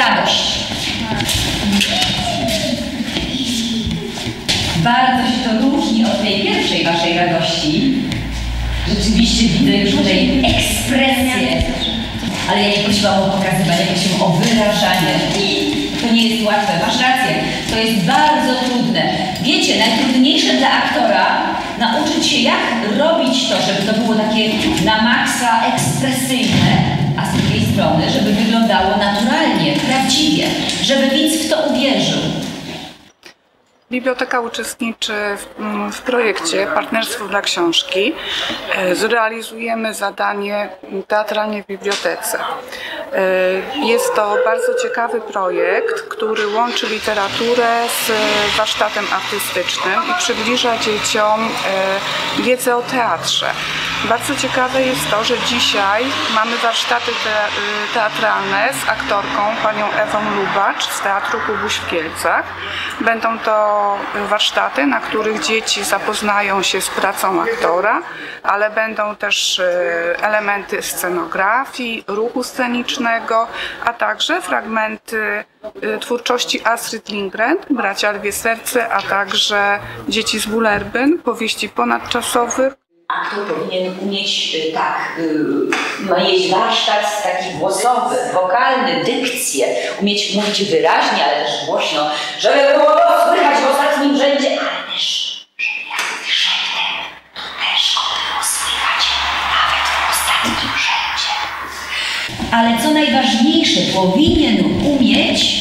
radość. Bardzo się to różni od tej pierwszej waszej radości. Rzeczywiście widzę już tutaj ekspresję. Ale ja nie prosiłam o pokazywanie, prosiłam o wyrażanie. I to nie jest łatwe, masz rację. To jest bardzo trudne. Wiecie, najtrudniejsze dla aktora nauczyć się, jak robić to, żeby to było takie na maksa ekspresyjne, a z drugiej strony, żeby wyglądało naturalnie, prawdziwie, żeby widz w to uwierzył. Biblioteka uczestniczy w projekcie Partnerstwo dla Książki. Zrealizujemy zadanie Teatralnie w bibliotece. Jest to bardzo ciekawy projekt, który łączy literaturę z warsztatem artystycznym i przybliża dzieciom wiedzę o teatrze. Bardzo ciekawe jest to, że dzisiaj mamy warsztaty teatralne z aktorką, panią Ewą Lubacz z Teatru Kubuś w Kielcach. Będą to warsztaty, na których dzieci zapoznają się z pracą aktora, ale będą też elementy scenografii, ruchu scenicznego, a także fragmenty twórczości Astrid Lindgren, Bracia Lwie Serce, a także Dzieci z Bullerbyn, powieści ponadczasowych. Aktor powinien umieć mieć warsztat taki głosowy, wokalny, dykcję, umieć mówić wyraźnie, ale też głośno, żeby było to słychać w ostatnim rzędzie, ale też, żeby jak szeptem, to też go było słychać nawet w ostatnim rzędzie. Ale co najważniejsze, powinien umieć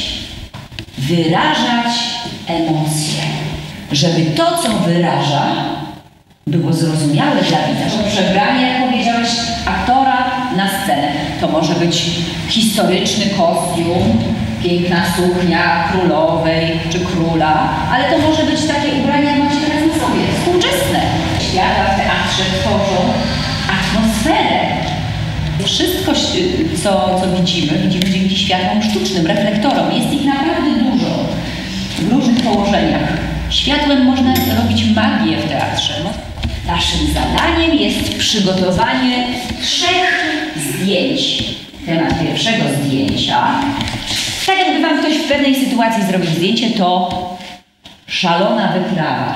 wyrażać emocje, żeby to, co wyraża, było zrozumiałe dla widza, że przebranie, jak powiedziałeś, aktora na scenę. To może być historyczny kostium, piękna suknia królowej czy króla, ale to może być takie ubranie, jak macie teraz na sobie, współczesne. Świata w teatrze tworzą atmosferę. Wszystko, co widzimy dzięki światłom sztucznym, reflektorom. Jest ich naprawdę dużo w różnych położeniach. Światłem można robić magię w teatrze. Naszym zadaniem jest przygotowanie 3 zdjęć. Temat pierwszego zdjęcia. Tak jakby wam ktoś w pewnej sytuacji zrobił zdjęcie, to szalona wyprawa.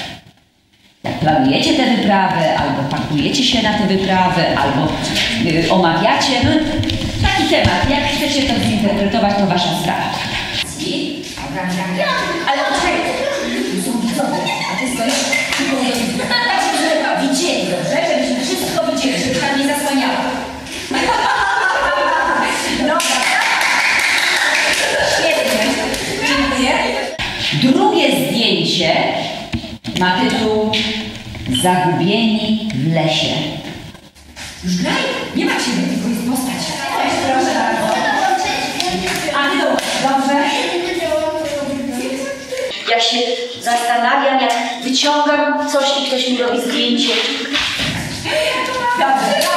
Jak planujecie tę wyprawę, albo pakujecie się na tę wyprawę, albo omawiacie, taki temat, jak chcecie to zinterpretować, to wasza sprawa. Ale poczekaj, są widzowie, a ty stoisz żeby widzieli, dobrze? Żebyśmy wszystko widzieli, żeby tam nie zasłaniało. Dobra. Świetnie. Dziękuję. Drugie zdjęcie ma tytuł Zagubieni w lesie. Już graj? Nie ma ciebie, tylko jest postać. Proszę bardzo. A ty dobrze? Jak się zastanawiam, jak wyciągam coś i ktoś mi robi zdjęcie. Dobrze.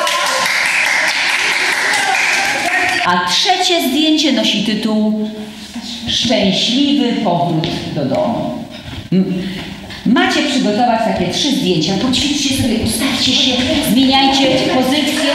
A trzecie zdjęcie nosi tytuł Szczęśliwy powrót do domu. Macie przygotować takie 3 zdjęcia. Poćwiczcie sobie, ustawcie się, zmieniajcie pozycję.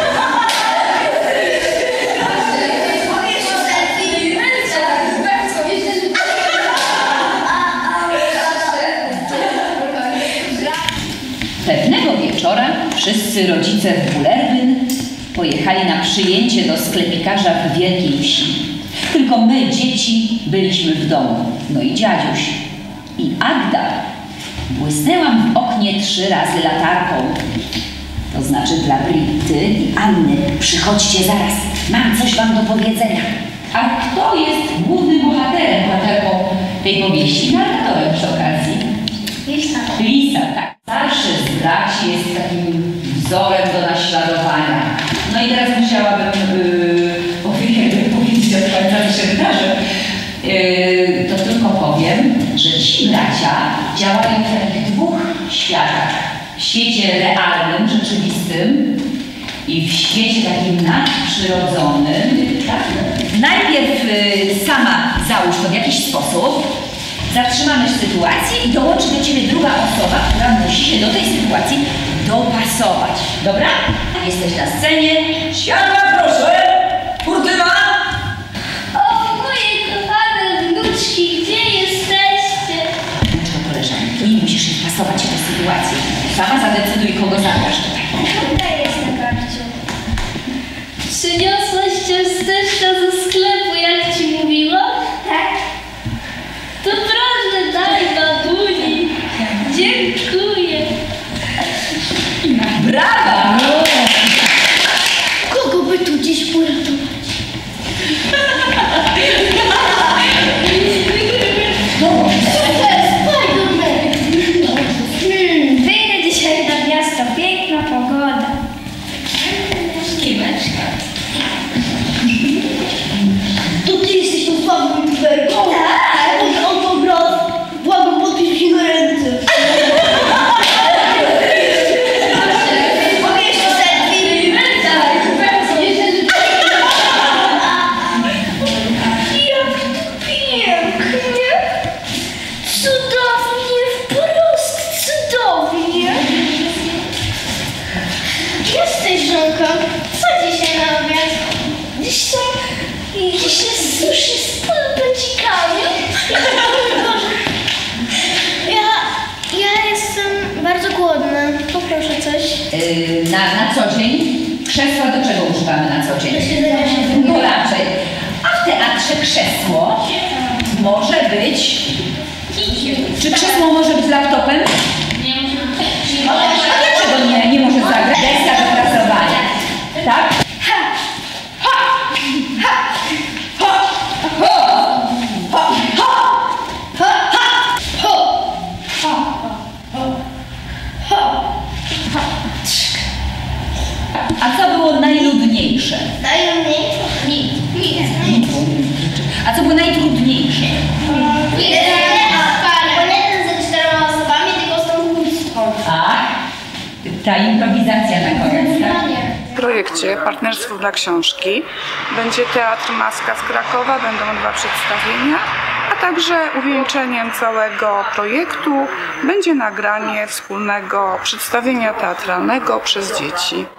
Pewnego wieczora wszyscy rodzice w Bullerbyn pojechali na przyjęcie do sklepikarza w Wielkiej Wsi. Tylko my, dzieci, byliśmy w domu. No i dziadziuś. I Agda. Błysnęłam w oknie 3 razy latarką. To znaczy dla Britty i Anny. Przychodźcie zaraz. Mam coś wam do powiedzenia. A kto jest głównym bohaterką tej powieści? Narratorem przy okazji. Lisa. Lisa, tak. Starszy z braci jest takim wzorem do naśladowania. No i teraz musiałabym powiedzieć do końca, co się wydarzy. To tylko powiem, że ci bracia działają w takich 2 światach. W świecie realnym, rzeczywistym i w świecie takim nadprzyrodzonym. Tak? Najpierw sama załóż to w jakiś sposób. Zatrzymamy sytuację i dołączy do ciebie druga osoba, która musi się do tej sytuacji dopasować. Dobra? Jesteś na scenie. Światła proszę! Kurtyna! sytuację. Sama zadecyduj, kogo zagrasz. Dobra jestem, babciu. Przyniosłaś ciasteczka ze sklepu, jak ci mówiłam? Tak. To proszę, daj babuni. Dziękuję. Brawa! Kogo by tu dziś uratować? Super, Spider-Man! Wyjdę dzisiaj na miasto, piękna pogoda. Kiweczka. To ty jesteś tą słabą youtuberką? Tak. Autograf. Błagam, podpisz mi na ręce. Mogę jeszcze selfie? Jak to pięknie! Cudownie, wprost cudownie! Jesteś żonką. Co dzisiaj na obiad? Dziś są jakieś sushi z pulpecikami. Ja jestem bardzo głodna. Poproszę coś. Na co dzień krzesła do czego używamy na co dzień? Do siedzenia się. No raczej. A w teatrze krzesło może być... Czy krzesło może być laptopem? A dlaczego nie może zagrać? Deska do pracowania. Tak? A co było najnudniejsze? Dają mi nic. A co było najtrudniejsze? Bo nie ten ze 4 osobami, tylko z tą chustką. A? Ta improwizacja na koniec, tak? W projekcie Partnerstwo dla Książki będzie Teatr Maska z Krakowa, będą 2 przedstawienia, a także uwieńczeniem całego projektu będzie nagranie wspólnego przedstawienia teatralnego przez dzieci.